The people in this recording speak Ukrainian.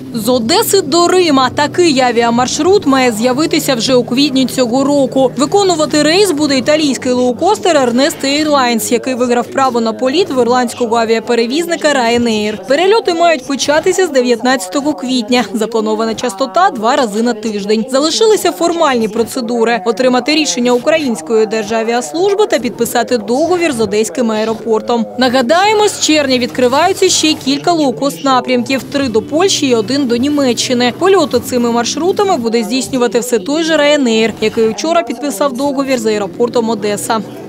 З Одеси до Рима такий авіамаршрут має з'явитися вже у квітні цього року. Виконувати рейс буде італійський лоукостер Ernest Airlines, який виграв право на політ в ірландського авіаперевізника Ryanair. Перельоти мають початися з 19 квітня. Запланована частота – 2 рази на тиждень. Залишилися формальні процедури – отримати рішення Української державіаслужби та підписати договір з Одеським аеропортом. Нагадаємо, з червня відкриваються ще кілька лоукост-напрямків – 3 до Польщі і 1 до Німеччини. Польоти цими маршрутами буде здійснювати все той же Ryanair, який вчора підписав договір з аеропортом Одеса.